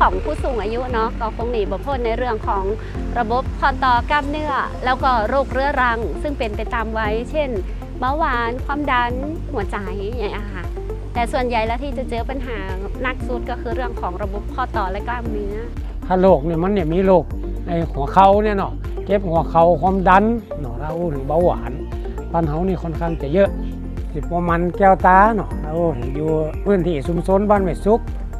ของผู้สูงอายุเนาะก็คงหนีบ่พ้นในเรื่องของระบบข้อต่อกล้ามเนื้อแล้วก็โรคเรื้อรังซึ่งเป็นไปตามวัยเช่นเบาหวานความดันหัวใจอย่างนี้ค่ะแต่ส่วนใหญ่แล้วที่จะเจอปัญหาหนักสุดก็คือเรื่องของระบบข้อต่อและกล้ามเนื้อถ้าโรคเนี่ยมันเนี่ยมีโรคในหัวเข่าเนี่ยเนาะเจ็บหัวเข่าความดันเนาะเราถึงเบาหวานบ้านเฮานี่ค่อนข้างจะเยอะสิประมาณแก้วตาเนาะเราอยู่พื้นที่ชุมชนบ้านแม่ซุก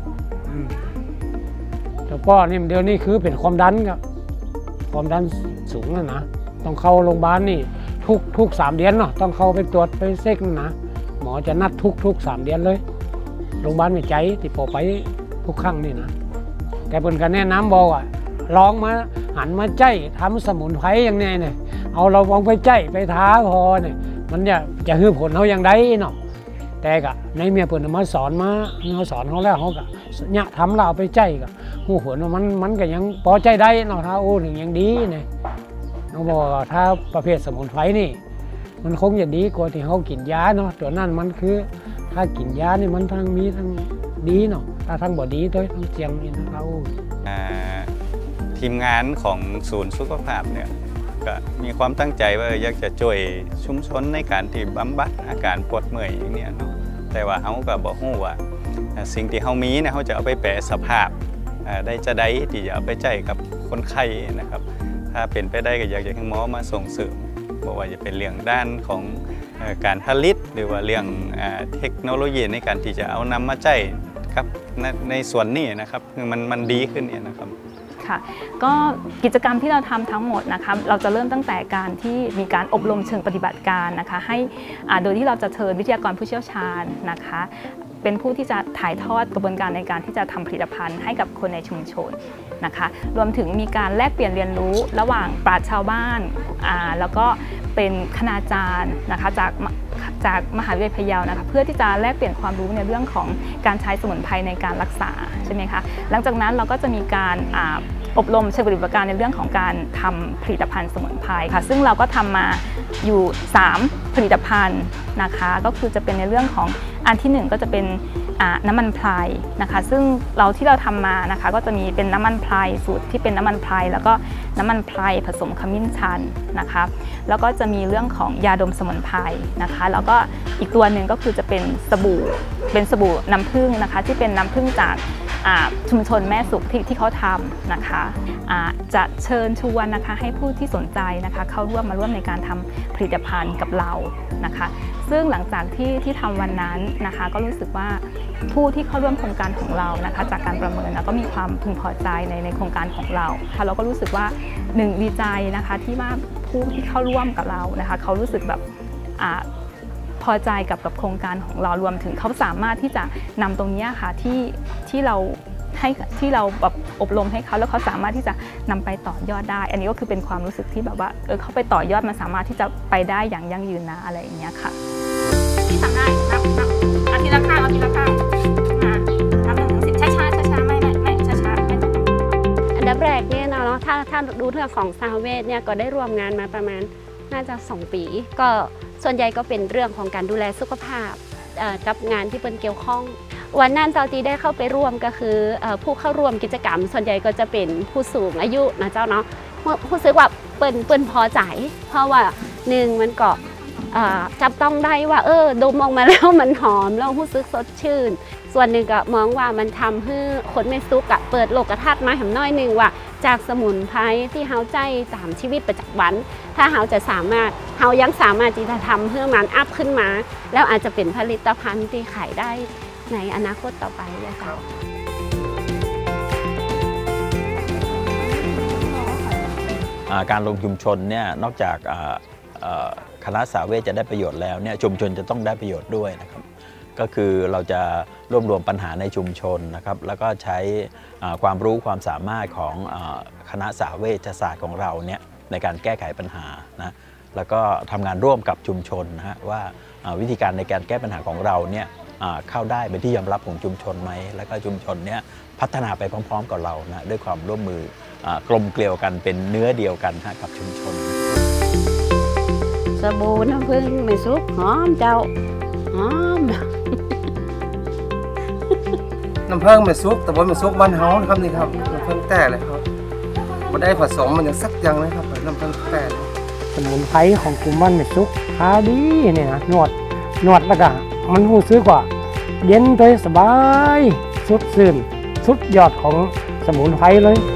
แต่ก็นี่เดี๋ยวนี้คือเป็นความดันครับความดันสูงนะต้องเข้าโรงพยาบาลนี่ทุก3 เดือนเนาะต้องเข้าไปตรวจไปเช็คนะหมอจะนัดทุก3 เดือนเลยโรงพยาบาลไม่ใจที่พอไปทุกครั้งนี่นะแกเป็นกันแนะนำบอกว่าลองมาหันมาใจทำสมุนไพรอย่างนี้เนี่ยเอาเราลองไปใจไปท้าพอเนี่ยมันจะให้ผลเขาอย่างไรเนาะแต่กะในเมียเปิดมาสอนมาเขาสอนเขาแล้วเขากะเนี่ยทำเราเอาไปใจกะหูหัวมันก็ยังพอใจได้เนาะถ้าโอ้ถึงยังดีเนี่ยเขาบอกถ้าประเภทสมุนไพรนี่มันคงจะดีกว่าที่เขากินยาเนาะตัวนั้นมันคือถ้ากินยานี่มันทั้งมีทั้งดีเนาะถ้าทั้งบ่ดีด้วยทั้งเจียงนี่นะครับทีมงานของศูนย์สุขภาพเนี่ยก็มีความตั้งใจว่าอยากจะช่วยชุมชนในการที่บำบัดอาการปวดเมื่อยอย่างนี้เนาะแต่ว่าเขาก็บอกว่าสิ่งที่เขามีเนี่ยเขาจะเอาไปแปรสภาพได้ที่จะเอาไปใจกับคนไข้นะครับถ้าเป็นไปได้ก็อยากจะให้หมอมาส่งเสริมบอกว่าจะเป็นเรื่องด้านของการผลิตหรือว่าเรื่องเทคโนโลยีในการที่จะเอานำมาใจครับในส่วนนี้นะครับคือมันดีขึ้นเนี่ยนะครับค่ะก็กิจกรรมที่เราทำทั้งหมดนะคะเราจะเริ่มตั้งแต่การที่มีการอบรมเชิงปฏิบัติการนะคะให้โดยที่เราจะเชิญวิทยากรผู้เชี่ยวชาญนะคะเป็นผู้ที่จะถ่ายทอดกระบวนการในการที่จะทำผลิตภัณฑ์ให้กับคนในชุมชนนะคะรวมถึงมีการแลกเปลี่ยนเรียนรู้ระหว่างปราชญ์ชาวบ้านแล้วก็เป็นคณาจารย์นะคะจากมหาวิทยาลัยพะเยานะคะเพื่อที่จะแลกเปลี่ยนความรู้ในเรื่องของการใช้สมุนไพรในการรักษาใช่ไหมคะหลังจากนั้นเราก็จะมีการอบรมเชิงปฏิบัติการในเรื่องของการทำผลิตภัณฑ์สมุนไพรค่ะซึ่งเราก็ทำมาอยู่3ผลิตภัณฑ์นะคะก็คือจะเป็นในเรื่องของอันที่1ก็จะเป็นน้ำมันไพรนะคะซึ่งที่เราทำมานะคะก็จะมีเป็นน้ำมันไพรสูตรที่เป็นน้ำมันไพรแล้วก็น้ำมันไพรผสมขมิ้นชันนะคะแล้วก็จะมีเรื่องของยาดมสมุนไพรนะคะแล้วก็อีกตัวหนึ่งก็คือจะเป็นสบู่น้ำผึ้งนะคะที่เป็นน้ำผึ้งจากชุมชนแม่สุขที่เขาทำนะคะจะเชิญชวนนะคะให้ผู้ที่สนใจนะคะเข้ามาร่วมในการทำผลิตภัณฑ์กับเรานะคะซึ่งหลังจากที่ทำวันนั้นนะคะก็รู้สึกว่าผู้ที่เข้าร่วมโครงการของเรานะคะจากการประเมินแล้วก็มีความพึงพอใจในโครงการของเราค่ะเราก็รู้สึกว่า1ดีใจนะคะที่ว่าผู้ที่เข้าร่วมกับเรานะคะเขารู้สึกแบบพอใจกับโครงการของเรารวมถึงเขาสามารถที่จะนำตรงนี้ค่ะที่เราแบบอบรมให้เขาแล้วเขาสามารถที่จะนำไปต่อยอดได้อันนี้ก็คือเป็นความรู้สึกที่แบบว่าเขาไปต่อยอดมันสามารถที่จะไปได้อย่างยั่งยืนนะอะไรอย่างเงี้ยค่ะที่ทำได้นับอาทิตย์ละข้างนับ1 ถึง 10ช้าไม่ช้าอันดับแรกเนี่ยเนาะถ้าดูเรื่องของซาวเวทเนี่ยก็ได้ร่วมงานมาประมาณน่าจะ2 ปีก็ส่วนใหญ่ก็เป็นเรื่องของการดูแลสุขภาพกับงานที่เป็นเกี่ยวข้องวันนั้นเจ้าตีได้เข้าไปร่วมก็คือผู้เข้าร่วมกิจกรรมส่วนใหญ่ก็จะเป็นผู้สูงอายุนะเจ้าเนาะรู้สึกว่าเปิ้นพอใจเพราะว่า1มันก็จับต้องได้ว่าดมออกมาแล้วมันหอมแล้วรู้สึกสดชื่นส่วนหนึ่งก็มองว่ามันทำให้คนไม่ซุกเปิดโลกทัศน์มาแหมน้อยหนึ่งว่าจากสมุนไพรที่เฮาใจตามชีวิตประจำวันถ้าเฮายังสามารถที่จะทำเพื่อมันอัพขึ้นมาแล้วอาจจะเป็นผลิตภัณฑ์ที่ขายได้ในอนาคตต่อไปเลยค่ะการลงชุมชนเนี่ยนอกจากคณะสาเวชจะได้ประโยชน์แล้วเนี่ยชุมชนจะต้องได้ประโยชน์ด้วยนะครับก็คือเราจะรวบรวมปัญหาในชุมชนนะครับแล้วก็ใช้ความรู้ความสามารถของคณะสาเวชศาสตร์ของเราเนี่ยในการแก้ไขปัญหานะแล้วก็ทำงานร่วมกับชุมชนนะฮะว่าวิธีการในการแก้ปัญหาของเราเนี่ยเข้าได้เป็นที่ยอมรับของชุมชนไหมแล้วก็ชุมชนเนี่ยพัฒนาไปพร้อมๆกับเรานะด้วยความร่วมมือกลมเกลียวกันเป็นเนื้อเดียวกันกับชุมชนสบู่น้ำผึ้งไม่ซุกหอมเจ้าหอมน้น้ำผึ้งเม็ดซุกแต่ว่าเม็ดซุกบ้านเฮานะครับนี่ครับน้ำผึ้งแต่เลยครับบ่ได้ผสมมันอย่างสักอย่างเลยครับน้ำผึ้งแต่สมุนไพรของกลุ่มบ้านเม็ดซุกขาวดีเนี่ยนะนวดแล้วก็มันรู้สึกว่าเย็นใจสบายสุดซื่นสุดยอดของสมุนไพรเลย